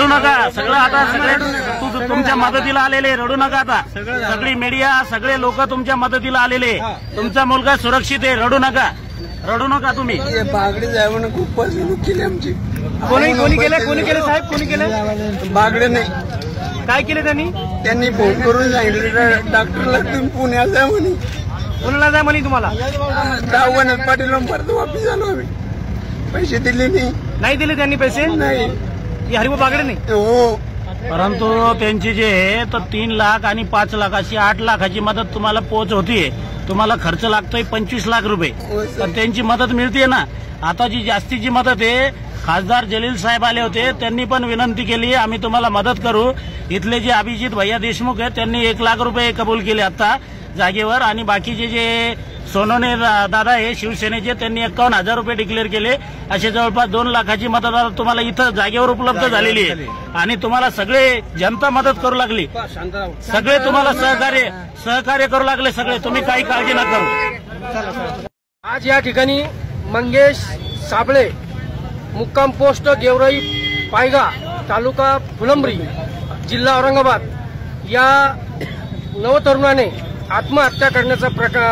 नका, सगळं आता सगळे तुमच्या मदतीला आलेले, रडू नका आता. सगळी मीडिया, सगळे लोक तुमच्या मदतीला आलेले. तुमचा मुलगा सुरक्षित आहे, रडू नका, रडू नका तुम्ही. बागडे साहेबांना खूप फसवणूक केली आमची. कोणी केलं साहेब, कोणी केलं? बागडे नाही, काय केले त्यांनी फोन करून सांगितलं डॉक्टरला तुम्ही पुण्यात जा म्हणे. कोणाला जाय म्हणे तुम्हाला? दवाखान्यात पाठीला परत वापस झालो आम्ही. पैसे दिले नाही दिले त्यांनी पैसे? नाही. हरिभाऊ बागडे नाही. हो, परंतु त्यांची जे आहे तर 3 लाख आणि 5 लाख अशी 8 लाखाची मदत तुम्हाला पोच होतीये. तुम्हाला खर्च लागतोय 25 लाख रुपये, तर त्यांची मदत मिळते ना. आता जी जास्तीची मदत आहे, खासदार जलील साहेब आले होते, त्यांनी पण विनंती केली आम्ही तुम्हाला मदत करू. इथले जे अभिजित भैया देशमुख आहेत त्यांनी 1 लाख रुपये कबूल केले आता जागेवर, आणि बाकीचे जे सोनवणे दादा आहे शिवसेनेचे, त्यांनी 51,000 रुपये डिक्लेअर केले. असे जवळपास 2 लाखाची मदत तुम्हाला इथं जागेवर उपलब्ध झालेली आहे. आणि तुम्हाला सगळे जनता मदत करू लागली, सगळे तुम्हाला सहकार्य करू लागले सगळे. तुम्ही काही काळजी नका करू. आज या ठिकाणी मंगेश साबळे, मुक्काम पोस्ट गेवराई पायगा, तालुका फुलंब्री, जिल्हा औरंगाबाद, या नवतरुणाने आत्महत्या करण्याचा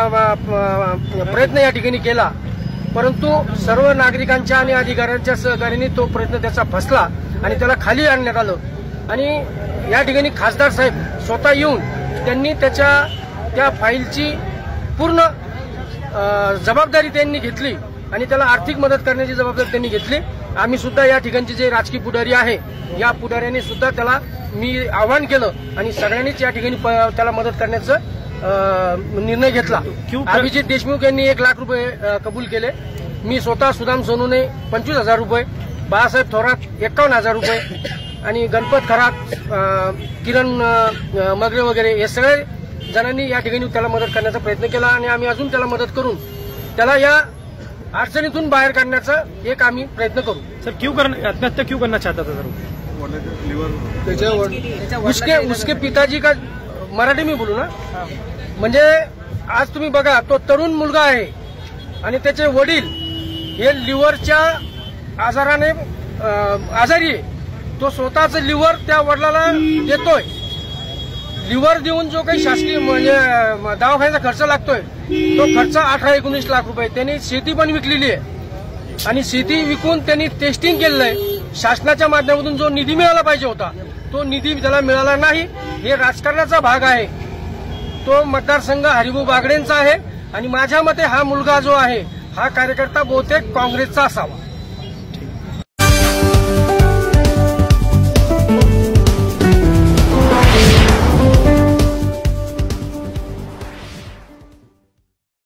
प्रयत्न या ठिकाणी केला. परंतु सर्व नागरिकांच्या आणि अधिकाऱ्यांच्या सहकार्याने तो प्रयत्न त्याचा फसला आणि त्याला खाली आणण्यात आलं. आणि या ठिकाणी खासदार साहेब स्वतः येऊन त्यांनी त्या फाईलची पूर्ण जबाबदारी त्यांनी घेतली आणि त्याला आर्थिक मदत करण्याची जबाबदारी त्यांनी घेतली. आम्ही सुद्धा या ठिकाणचे जे राजकीय पुढारी आहे, या पुढाऱ्यांनी सुद्धा त्याला मी आवाहन केलं आणि सगळ्यांनीच या ठिकाणी त्याला मदत करण्याचं निर्णय घेतला. अभिजित देशमुख यांनी 1 लाख रुपये कबूल केले. मी स्वतः सुदाम सोनूने 25,000 रुपये, बाळासाहेब थोरात 51,000 रुपये आणि गणपत खरात, किरण मगरे वगैरे हे सगळे जणांनी या ठिकाणी त्याला मदत करण्याचा प्रयत्न केला. आणि आम्ही अजून त्याला मदत करून त्याला या अडचणीतून बाहेर काढण्याचा एक आम्ही प्रयत्न करू. सर आत्महत्या क्यों करना चाहता था सर? उसके पिताजी का, मराठी मी बोलू ना, म्हणजे आज तुम्ही बघा, तो तरुण मुलगा आहे आणि त्याचे वडील हे लिव्हरच्या आजाराने आजारी आहे. तो स्वतःच लिव्हर त्या वडिलाला देतोय. लिव्हर देऊन जो काही शासकीय म्हणजे दवाखान्याचा खर्च लागतोय, तो खर्च 18-19 लाख रुपये. त्यांनी शेती पण विकलेली आहे आणि शेती विकून त्यांनी टेस्टिंग केलेलं आहे. शासनाच्या माध्यमातून जो निधी मिळाला पाहिजे होता, तो निधी त्याला मिळाला नाही. हे राजकारणाचा भाग आहे. तो मतदारसंघ हरिभाऊ बागडेंचा आहे आणि माझ्या मते हा मुलगा जो आहे, हा कार्यकर्ता बहुतेक काँग्रेसचा असावा.